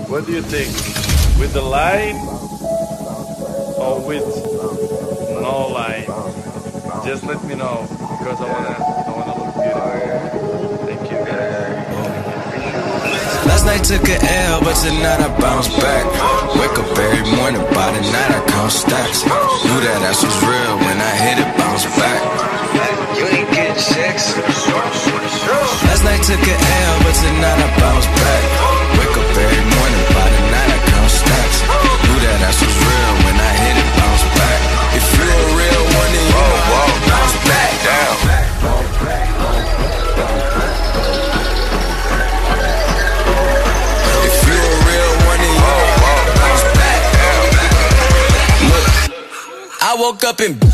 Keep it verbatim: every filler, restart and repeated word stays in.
What do you think? With the light or with no light? Just let me know because I wanna, I wanna look beautiful. Thank you. Last night took an L, but tonight I bounce back. Wake up every morning, by the night I count stacks. Knew that ass was real when I hit it, bounce back. You ain't getting sex. Last night took an L, but tonight I bounce back. Wake up every morning, by the night I count stacks. Knew that ass was real when I hit it, bounce back. If you a real one, then you know bounce back down. If you a real one, then you know bounce back down. Look, I woke up in